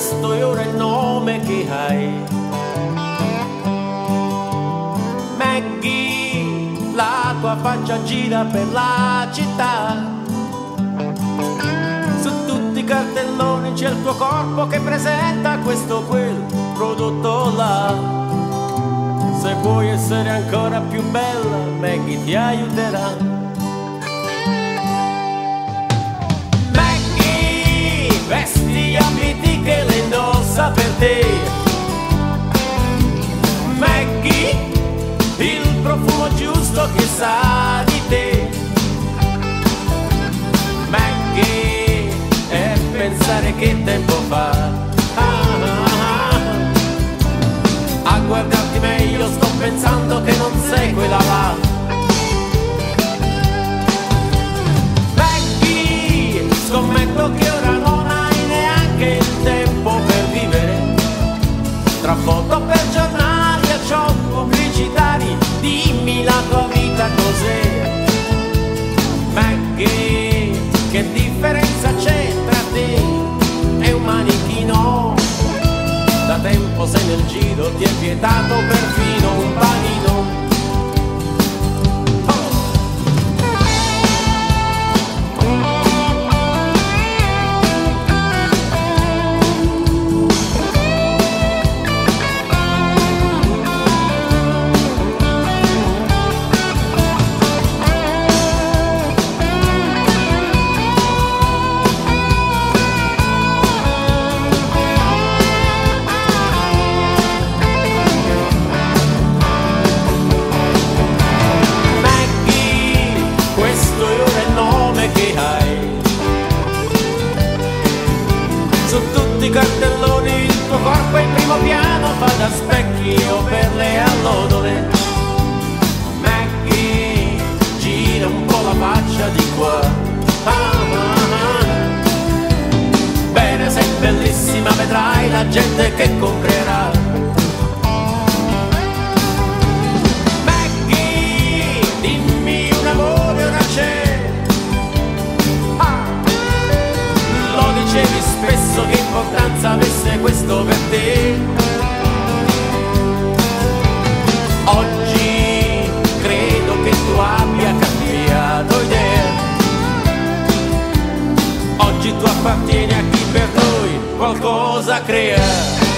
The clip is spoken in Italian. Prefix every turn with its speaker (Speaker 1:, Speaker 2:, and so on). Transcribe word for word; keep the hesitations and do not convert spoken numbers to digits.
Speaker 1: questo è ora il nome che hai. Maggie, la tua faccia gira per la città. Su tutti i cartelloni c'è il tuo corpo che presenta questo o quel prodotto là. Se vuoi essere ancora più bella, Maggie ti aiuterà. Vesti abiti che le indossa per te. Maggie, il profumo giusto che sa di te. Maggie, è pensare che tempo fa. Ah, ah, ah. A guardarti meglio sto pensando che non sei quella là. Maggie, scommetto che ora non il tempo per vivere. Tra foto per giornali e show pubblicitari, dimmi la tua vita cos'è. Maggie, che differenza c'è tra te e un manichino? Da tempo sei nel giro, ti è vietato perfino un panino. I cartelloni, il tuo corpo in primo piano fa da specchio per le allodole. Maggie, gira un po' la faccia di qua. Ah, ah, ah. Bene, sei bellissima, vedrai la gente che comprerà. Maggie, dimmi un amore ora c'è. Ah, lo dicevi spesso che importanza avesse questo per te. Oggi credo che tu abbia cambiato idea. Oggi tu appartieni a chi per noi qualcosa crea.